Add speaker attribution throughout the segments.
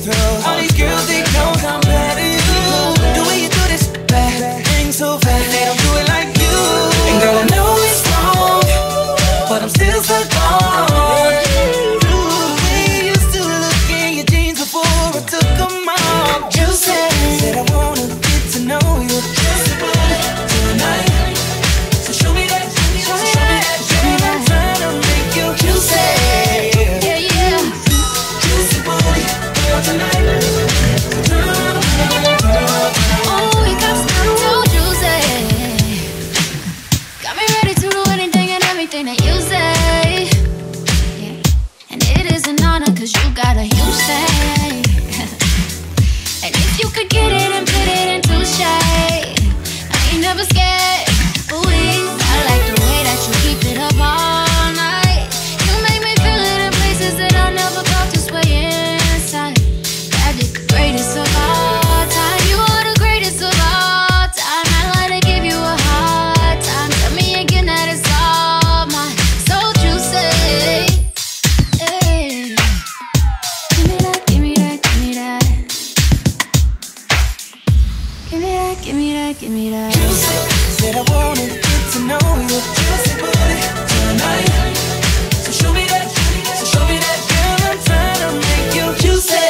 Speaker 1: through. All these girls, they know I'm bad at you. The way you do this bad thing so fast, they don't do it like you. And girl, I know it's wrong, but I'm still stuck on the way you used to look in your jeans before I took them off. You said I wanna get to know you tonight. So show me that, show me that, show me that. I'm trying to make you juicy. Yeah, yeah. Juicy booty, girl, tonight.
Speaker 2: Oh, you got something so juicy. Got me ready to do anything and everything that you say. Yeah. And it is an honor, cause you got a huge thing. And if you could get it and put it into shade, I ain't never scared. Ooh, I like the way that you keep it up all night. You make me feel it in places that I never felt this way inside. That is the greatest of all time. You are the greatest of all time. I like to give you a hard time. Tell me again that it's all mine. So juicy. Hey. Give me that, give me that, give me that. Give me that, give me that, give me that.
Speaker 1: Juicy, said I wanna get to know you. Juicy booty tonight. So show me that, so show me that, girl. I'm trying to make you juicy.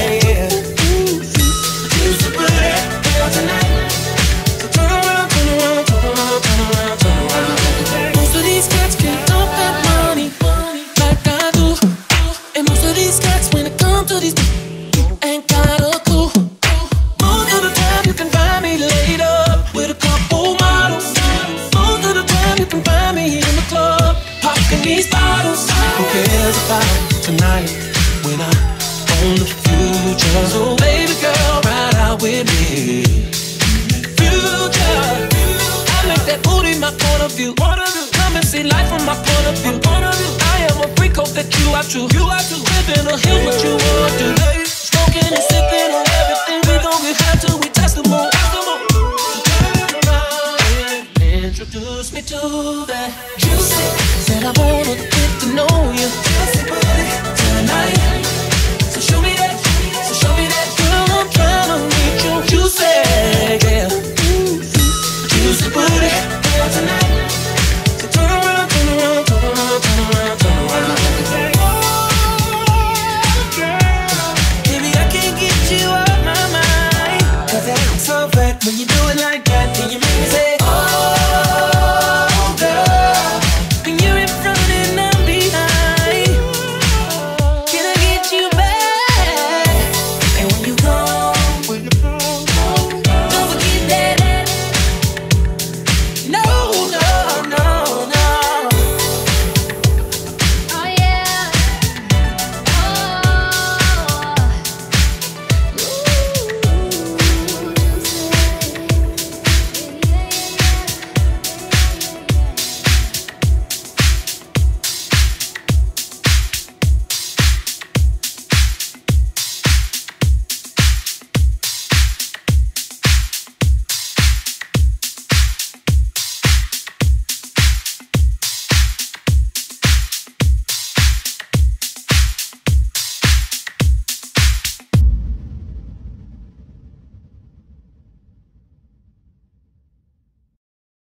Speaker 1: Juicy booty, girl, tonight. So turn around, turn around, turn around, turn around, turn around. Most of these cats can't dump that money like I do. And most of these cats, when it comes to these, ain't got a clue. Most of the time you can find me laid up with a couple models. Most of the time you can find me in the club popping these bottles. Who cares about tonight when I own the future? So baby girl, ride out with me. Future, I make that booty my point of view. Come and see life from my point of view. I am a freak, hope that you are true. Living a hill, what you want to do. Smoking and sipping on everything. We gon' get high till we touch the moon. So turn around and introduce me to that